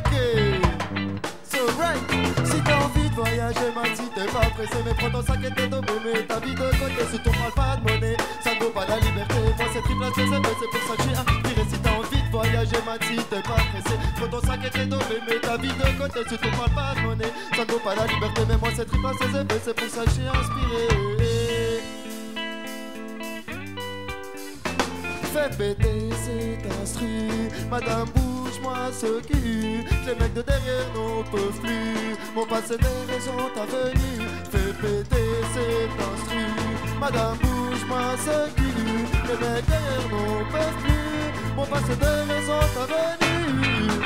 So right. Si t'as envie de voyager, man, si t'es pas pressé, mais prends ton sac et tes dos, mets ta vie de côté. Si ton parle pas de monnaie, ça ne vaut pas la liberté. Moi c'est triple A, c'est pour ça que je suis inspiré. Si t'as envie de voyager, man, si t'es pas pressé, prends ton sac et tes dos, mets ta vie de côté. Si ton parle pas de monnaie, ça ne vaut pas la liberté. Mais moi c'est triple A, c'est pour ça que je suis inspiré. Fais péter cet instru, madame bouge-moi ce cul. Les mecs de derrière n'en peuvent plus, mon passé des raisons ta venue. Fais péter cet instru, madame bouge-moi ce cul. Les mecs derrière n'en peuvent plus, mon passé des raisons ta venue.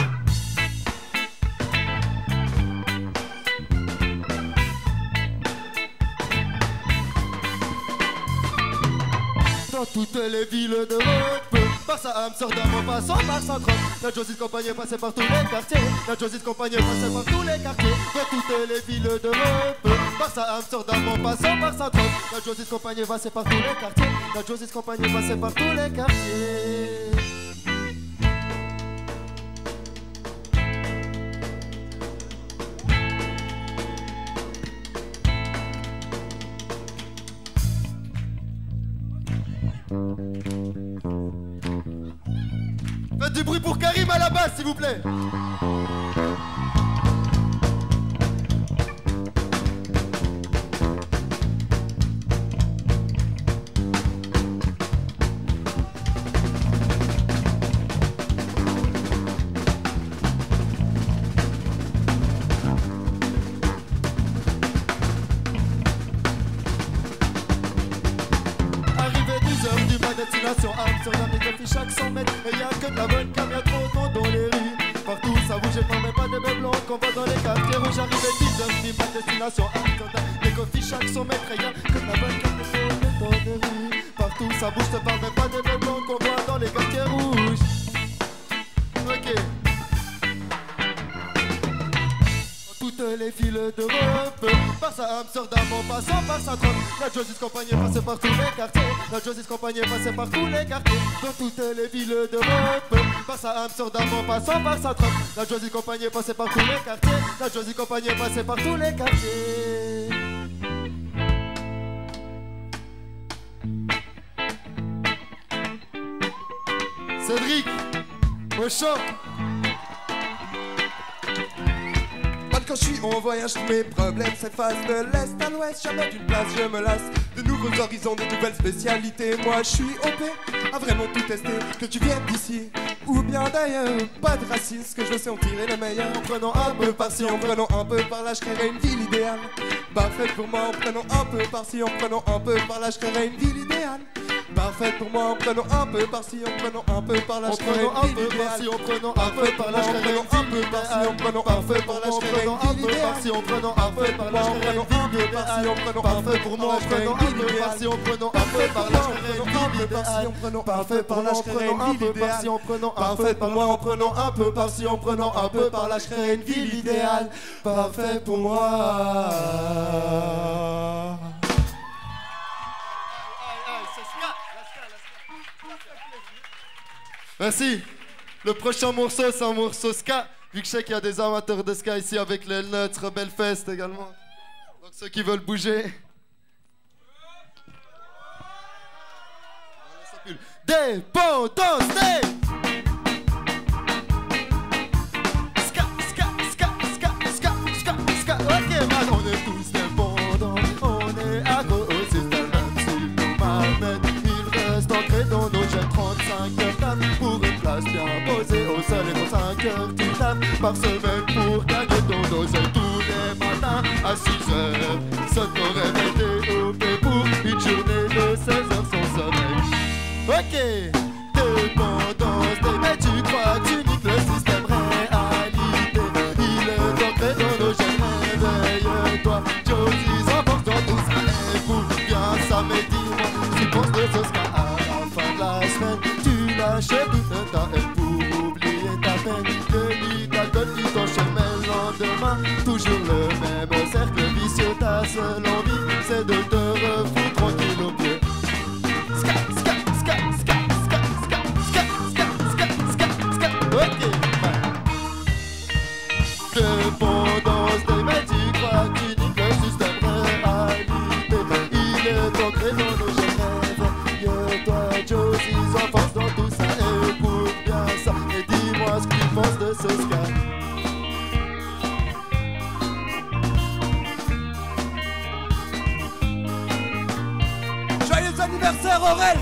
Dans toutes les villes d'Europe, passe à Amsterdam en passant par Saint-Croix. La Josie de compagnie est passée par tous les quartiers. La Josie de compagnie est passée par tous les quartiers. Dans toutes les villes d'Europe, passe à Amsterdam en passant par Saint-Croix. La Josie de compagnie est passée par tous les quartiers. La Josie de compagnie est passée par tous les quartiers. Faites du bruit pour Karim à la base, s'il vous plaît. Destination Amsterdam, les affiches chaque 100 mètres. Et y'a que de la bonne cam, y'a trop de monde dans les rues. Partout ça bouge et pas même pas des bébés blancs qu'on voit dans les quartiers rouges. J'arrive 10h du mat, destination Amsterdam. Les coffees chaque 100 mètres. Et y'a que de la bonne cam, y'a trop de monde dans les rues. Partout ça bouge, te parle même pas des bébés blancs qu'on voit dans les quartiers rouges. Ok. Toutes les villes d'Europe, passe à Amsterdam en passant par Saint-Croix. La Josie compagnie est passée par tous les quartiers. La Josie compagnie est passée par tous les quartiers. Dans toutes les villes d'Europe, passe à Amsterdam en passant par Saint-Croix. La Josie compagnie est passée par tous les quartiers. La Josie compagnie est passée par tous les quartiers. Cédric, au chant. Quand je suis en voyage, tous mes problèmes s'effacent. De l'est à l'ouest, jamais d'une place je me lasse. De nouveaux horizons, de nouvelles spécialités. Moi je suis OP, à vraiment tout tester. Que tu viennes d'ici ou bien d'ailleurs. Pas de racisme, que je sais en tirer le meilleur. En prenant un peu par-ci, en prenant un peu par-là, je créerai une ville idéale. Parfaite pour moi, en prenant un peu par-ci, en prenant un peu par-là, je créerai une ville idéale. Parfaite pour moi, en prenant un peu par-ci, en prenant un peu par-là, je créerai une ville idéale. En prenant un peu par-là, je créerai un peu par-ci, en prenant un peu par-là, je créerai une ville idéale. Si on prenant un peu par là, je créerai une ville idéale. En prenant parfait pour moi, en prenant un peu par-ci, en prenant un peu par là, je créerai une ville idéale. En prenant parfait par là, je créerai une ville idéale. En prenant parfait pour moi, en prenant un peu par-ci, en prenant un peu par là, je créerai une ville idéale. Parfait pour moi. Merci. Le prochain morceau, c'est un morceau ska. Vu que je sais qu'il y a des amateurs de ska ici avec les Nuts, Rebel Fest également. Donc ceux qui veulent bouger. Dépendance des... Ska, ska, ska, ska, ska, ska, ska. Ok man, on est tous dépendants. On est accro au système, même s'ils nous malmènent. Il reste ancré dans nos jeunes 35 heures taf. Pour une place bien posée au sol et pour 5 heures tu tapes par semaine pour gagner ton oseille tous les matins à 6 heures. Sonne ton réveil développé pour une journée de 16 heures sans sommeil. Ok, dépendance des... Mais tu crois que tu niques le système réalité. Il est ancré dans nos gènes. Réveille-toi, Josie, important tout ça est pour bien ça. Mais dis-moi, tu penses de ce ska à la fin de la semaine. Tu lâches toute ta haine pour oublier ta peine. Délit d'alcool qui t'enchaîne, mais le lendemain toujours le même cercle vicieux. Ta seule envie, c'est de te refoutre tranquille au pied. Ska, ska, ska, ska, ska, ska, ska, ska, ska, ska, ska. Ok, ce ska. Joyeux anniversaire Aurel.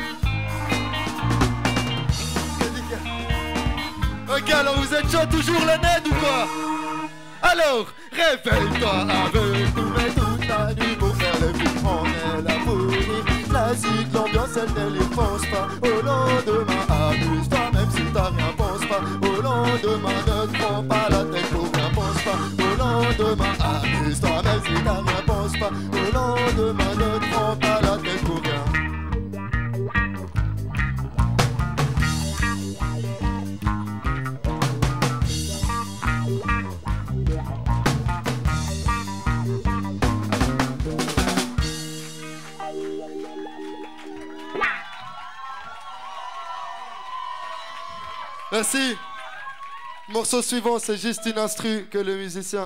Ok, alors vous êtes chaud toujours le nez ou quoi? Alors, réveille-toi avec nous, mais toute la nuit pour faire le film, on est là pour rire. Classique, l'ambiance elle ne les pense pas. Au lendemain, amuse-toi, même si t'as rien, pense pas. Au lendemain, ne te prends pas la tête pour rien, pense pas. Au lendemain, amuse-toi, même si t'as rien, pense pas. Au lendemain, ne te prends pas la tête pour rien. Merci. Morceau suivant, c'est juste une instru que le musicien...